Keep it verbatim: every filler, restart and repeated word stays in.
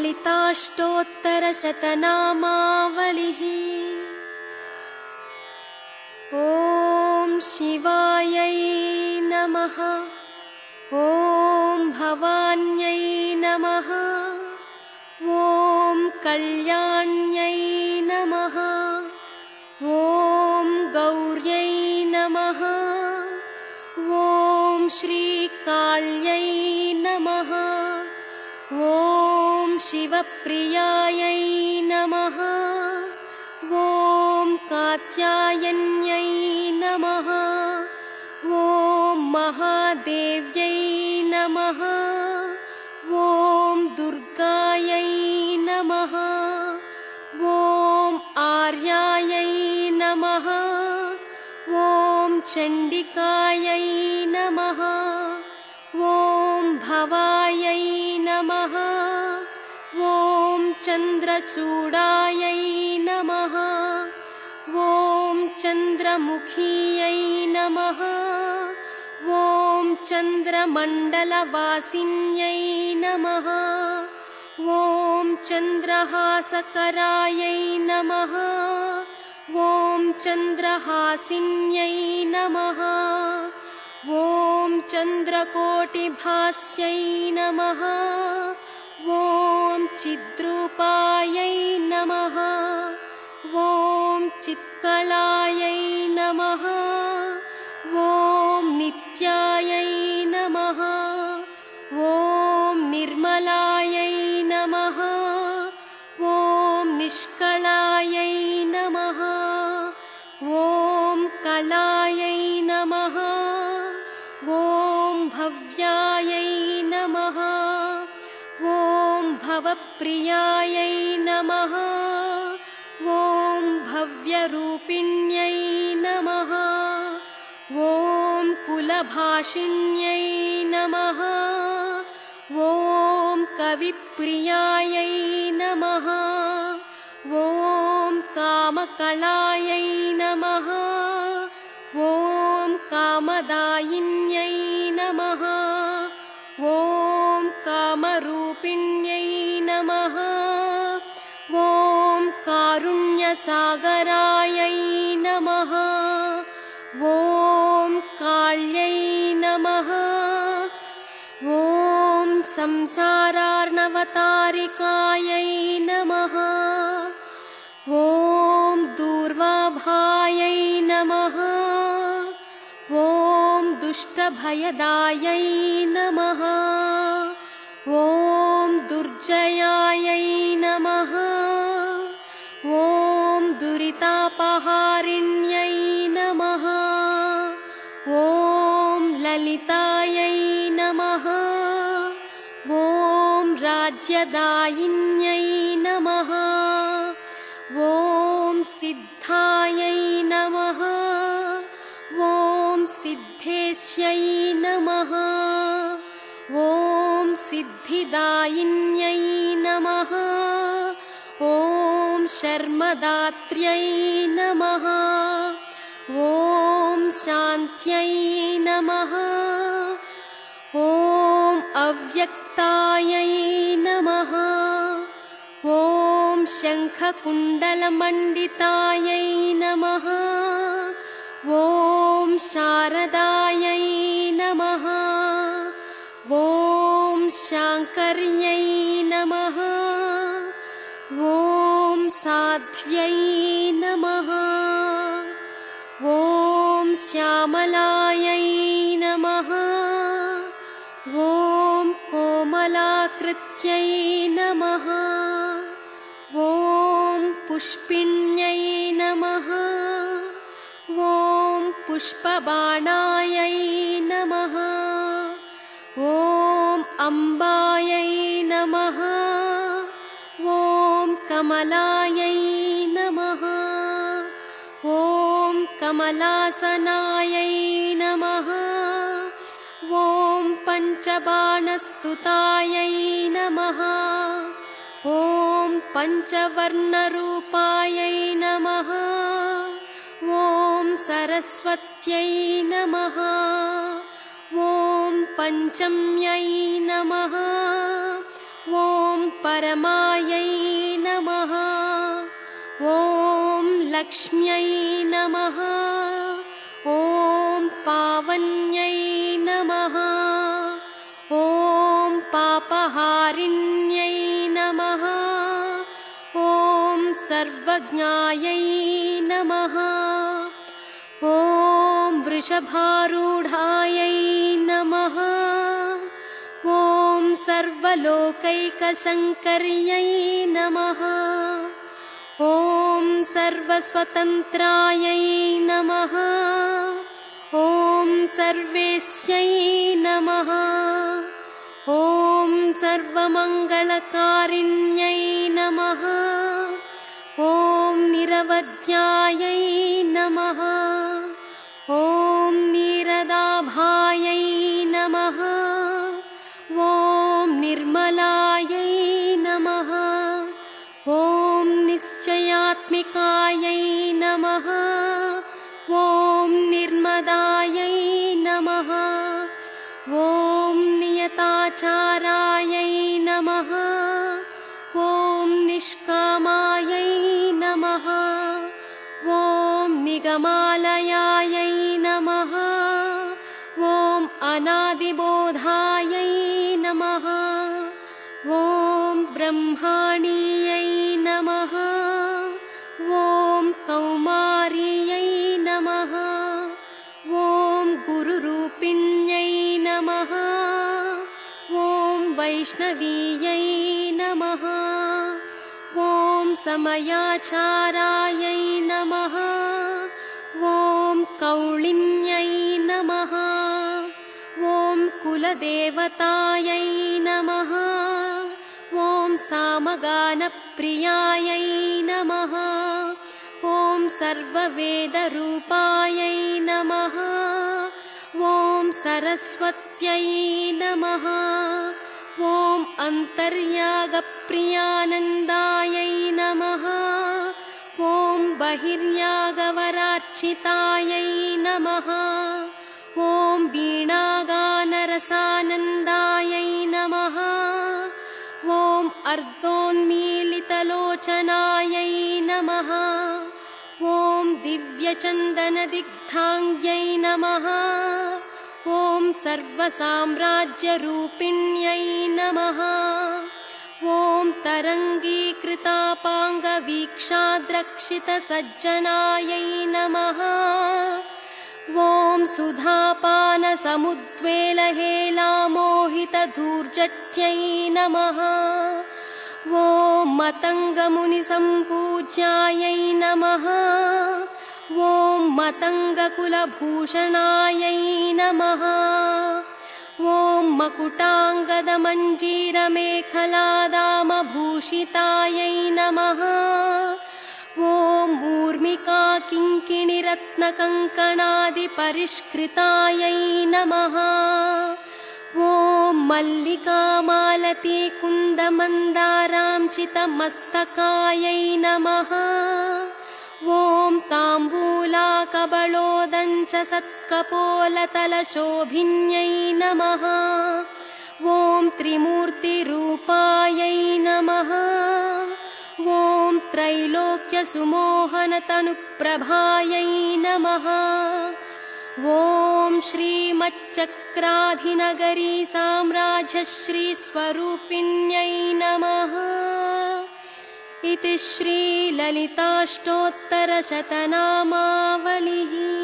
ललिताष्टोत्तरशतनामावलिः। ॐ शिवायै नमः। ॐ भवान्यै नमः। ॐ कल्याण्यै नमः। ॐ गौर्यै नमः। ॐ श्रीकाल्यै नमः। ॐ शिवप्रियायै नमः। ॐ कात्यायन्यै नमः। ॐ महादेव्यै नमः। ॐ दुर्गायै नमः। ॐ आर्यायै नमः। ॐ चण्डिकायै नमः। ॐ भवायै नमः। ॐ चन्द्रचूडायै नमः। ॐ चन्द्रमुखीयै नमः। ॐ चन्द्रमण्डलवासिन्यै नमः। ॐ चन्द्रहासकरायै नमः। ॐ चन्द्रहासिन्यै नमः। ॐ चन्द्रकोटिभास्यै नमः। ॐ चिद्रूपायै नमः। ॐ चित्कलायै नमः। ॐ नित्यायै नमः। ॐ निर्मलायै नमः। ॐ निष्कलायै नमः। ॐ कलायै नमः। ॐ भव्यायै नमः। ॐ भवप्रियायै नमः। ॐ भव्यरूपिण्यै नमः। ॐ कुलभाषिण्यै नमः। ॐ कविप्रियायै नमः। ॐ कामकलायै नमः। ॐ कामदायिन्यै नमः। ॐ कामरूपिण्यै नमः। ॐ कारुण्यसागरायै नमः। ॐ काल्यै नमः। ॐ संसारार्णवतारिकायै नमः। ॐ दूर्वाभायै नमः। ॐ दुष्टभयदायै नमः। ॐ दुर्जयायै नमः। ॐ दुरितापहारिण्यै नमः। ॐ ललितायै नमः। ॐ राज्यदायिन्यै नमः। ॐ सिद्धायै नमः। ॐ सिद्धेश्यै नमः। ॐ सिद्धिदायिन्यै नमः। ॐ शर्मदात्र्यै नमः। ॐ शान्त्यै नमः। ॐ अव्यक्तायै नमः। ॐ शङ्खकुण्डलमण्डितायै नमः। ॐ शारदायै नमः। ॐ शाङ्कर्यै नमः। ॐ साध्व्यै नमः। ॐ श्यामलायै नमः। ॐ कोमलाकृत्यै नमः। ॐ पुष्पिण्यै नमः। ॐ पुष्पबाणायै नमः। ॐ अम्बायै नमः। ॐ कमलायै नमः। ॐ कमलासनायै नमः। ॐ पञ्चबाणस्तुतायै नमः। ॐ पञ्चवर्णरूपायै नमः। ॐ सरस्वत्यै नमः। ॐ पञ्चम्यै नमः। ॐ परमायै नमः ॐ लक्ष्म्यै नमः ॐ पावन्यै नमः ॐ पापहारिण्यै नमः ॐ सर्वज्ञायै नमः ॐ वृषभारूढायै नमः ॐ सर्वलोकैकशङ्कर्यै नमः ॐ सर्वस्वतन्त्रायै नमः ॐ सर्वेश्यै नमः ॐ सर्वमङ्गलकारिण्यै नमः ॐ निरवध्यायै नमः ॐ नीरदाभायै नमः ॐ निर्मलायै नमः ॐ निश्चयात्मिकायै नमः ॐ निर्मदायै नमः ॐ नियताचारायै नमः ॐ निष्कामायै नमः ॐ निगमालयायै नमः ॐ अनादिबोधायै नमः ॐ ब्रह्माणीयै नमः ॐ कौमार्यै नमः ॐ गुरुरूपिण्यै नमः ॐ वैष्णवीयै नमः ॐ समयाचारायै नमः ॐ कौलिन्यै नमः ॐ कुलदेवतायै नमः ॐ सामगानप्रियायै नमः ॐ सर्ववेदरूपायै नमः ॐ सरस्वत्यै नमः ॐ अन्तर्यागप्रियानन्दायै नमः ॐ बहिर्यागवरार्चितायै नमः ॐ वीणागानरसानन्दायै नमः ॐ अर्धोन्मीलितलोचनायै नमः ॐ दिव्यचन्दनदिग्धाङ्ग्यै नमः ॐ सर्वसाम्राज्यरूपिण्यै नमः ॐ तरङ्गीकृतापाङ्गवीक्षाद्रक्षितसज्जनायै नमः ॐ सुधापानसमुद्वेलहेलामोहितधूर्जट्यै नमः ॐ मतङ्गमुनिसम्पूज्यायै नमः ॐ मतङ्गकुलभूषणायै नमः ॐ मकुटाङ्गदमञ्जीरमेखलादामभूषितायै नमः ॐ ऊर्मिकाकिङ्किणिरत्नकङ्कणादिपरिष्कृतायै नमः ॐ मल्लिकामालतीकुन्दमन्दाराञ्चितमस्तकायै नमः ॐ ताम्बूलाकबलोदञ्च सत्कपोलतलशोभिन्यै नमः ॐ त्रिमूर्तिरूपायै नमः ॐ त्रैलोक्यसुमोहनतनुप्रभायै नमः ॐ श्रीमच्चक्राधिनगरी साम्राज्यश्रीस्वरूपिण्यै नमः इति श्रीललिताष्टोत्तरशतनामावलिः।